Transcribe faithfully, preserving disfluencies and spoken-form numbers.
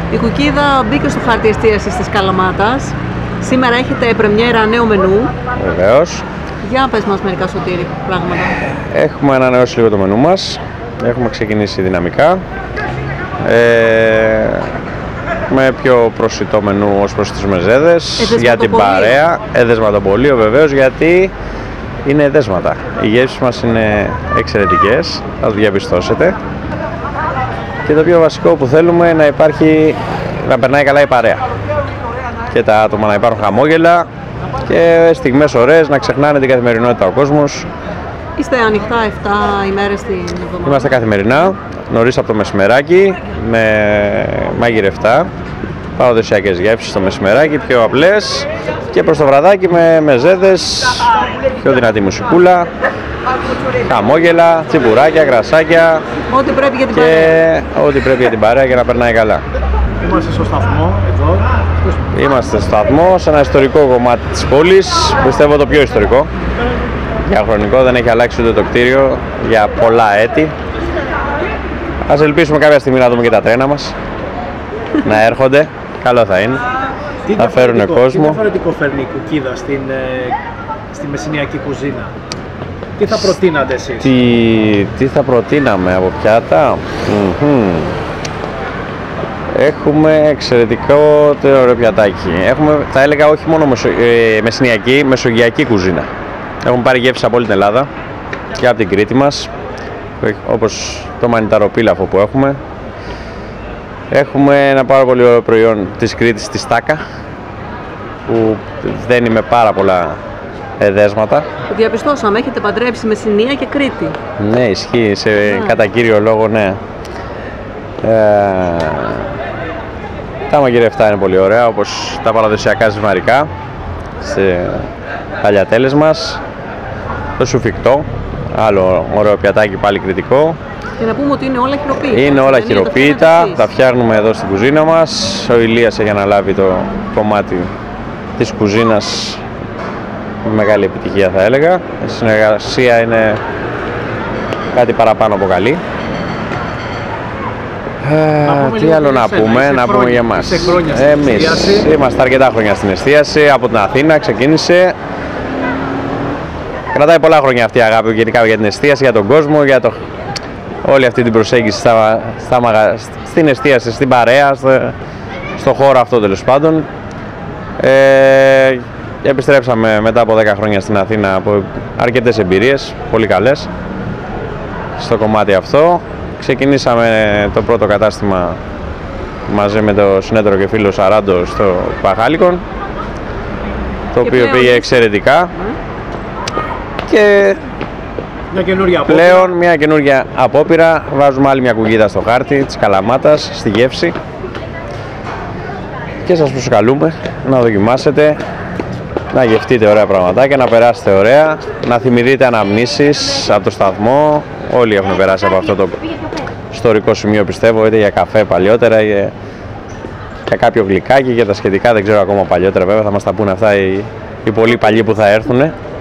Η κουκίδα μπήκε στο χάρτη εστίασης της Καλαμάτας. Σήμερα έχετε πρεμιέρα νέο μενού. Βεβαίως. Για πες μας μερικά, Σωτήρη, πράγματα. Έχουμε ανανεώσει λίγο το μενού μας. Έχουμε ξεκινήσει δυναμικά. Ε, με πιο προσιτό μενού ως προς τις μεζέδες. Για την παρέα. Εδεσματοπολείο βεβαίως, γιατί είναι εδέσματα. Οι γεύσεις μας είναι εξαιρετικές, θα το διαπιστώσετε. Και το πιο βασικό που θέλουμε να υπάρχει, να περνάει καλά η παρέα. Και τα άτομα να υπάρχουν χαμόγελα και στιγμές ωραίες, να ξεχνάνε την καθημερινότητα ο κόσμος. Είστε ανοιχτά επτά ημέρες την εβδομάδα? Είμαστε καθημερινά, νωρίς από το μεσημεράκι, με μαγειρευτά, παραδοσιακές γεύσεις το μεσημεράκι, πιο απλές, και προς το βραδάκι με μεζέδες, πιο δυνατή μουσικούλα, χαμόγελα, τσιμπουράκια, κρασάκια. Ό,τι πρέπει για την και παρέα. ό,τι πρέπει για την παρέα για να περνάει καλά. Είμαστε στο σταθμό εδώ. Είμαστε στο σταθμό, σε ένα ιστορικό κομμάτι της πόλης, πιστεύω το πιο ιστορικό. Διαχρονικό, δεν έχει αλλάξει ούτε το κτίριο για πολλά έτη. Ας ελπίσουμε κάποια στιγμή να δούμε και τα τρένα μας να έρχονται, καλό θα είναι, Τι θα φέρουν κόσμο. Τι διαφορετικό φέρνει η κουκίδα στην, ε, στη μεσηνιακή κουζίνα? Τι θα προτείνατε εσείς? Τι, τι θα προτείναμε από πιάτα? Mm-hmm. Έχουμε εξαιρετικό το ωραίο πιατάκι. Έχουμε, θα έλεγα, όχι μόνο μεσο, ε, μεσηνιακή, μεσογειακή κουζίνα. Έχουμε πάρει γεύσεις από όλη την Ελλάδα και από την Κρήτη μας, όπως το μανιταροπίλαφο που έχουμε. Έχουμε ένα πάρα πολύ ωραίο προϊόν της Κρήτης, τη στάκα, που δένει με πάρα πολλά εδέσματα. Διαπιστώσαμε, έχετε παντρέψει Μεσσηνία και Κρήτη. Ναι, ισχύει, σε, κατά κύριο λόγο, ναι. Ε, τα μαγειρευτά είναι πολύ ωραία, όπως τα παραδοσιακά ζυμαρικά, σε παλιατέλες μας. Το σουφικτό, άλλο ωραίο πιατάκι πάλι κρητικό. Και να πούμε ότι είναι όλα χειροποίητα. Είναι όλα έτσι, χειροποίητα, τα φτιάχνουμε εδώ στην κουζίνα μας. Ο Ηλίας έχει αναλάβει το κομμάτι της κουζίνας με μεγάλη επιτυχία, θα έλεγα. Η συνεργασία είναι κάτι παραπάνω από καλή. Ε, τι άλλο να πούμε, να πούμε για μας. Εμείς είμαστε αρκετά χρόνια στην εστίαση, από την Αθήνα ξεκίνησε. Κρατάει πολλά χρόνια αυτή η αγάπη γενικά για την εστίαση, για τον κόσμο, για το... όλη αυτή την προσέγγιση στα, στα μαγα... στην εστίαση, στην παρέα, στο, στο χώρο αυτό τέλος πάντων. Ε, επιστρέψαμε μετά από δέκα χρόνια στην Αθήνα από αρκετές εμπειρίες, πολύ καλές, στο κομμάτι αυτό. Ξεκινήσαμε το πρώτο κατάστημα μαζί με το συνέτερο και φίλο Σαράντο στο Παχάλικον, το και οποίο πήγε εξαιρετικά. Και μια καινούργια πλέον μια καινούργια απόπειρα, βάζουμε άλλη μια κουκίδα στο χάρτη της Καλαμάτας, στη γεύση, και σας προσκαλούμε να δοκιμάσετε, να γευτείτε ωραία πραγματάκια, να περάσετε ωραία, να θυμηθείτε αναμνήσεις από το σταθμό. Όλοι έχουν περάσει από αυτό το ιστορικό σημείο, πιστεύω, είτε για καφέ παλιότερα, είτε για κάποιο γλυκάκι και τα σχετικά, δεν ξέρω ακόμα παλιότερα βέβαια, θα μας τα πούνε αυτά οι, οι πολύ παλιοί που θα έρθουν.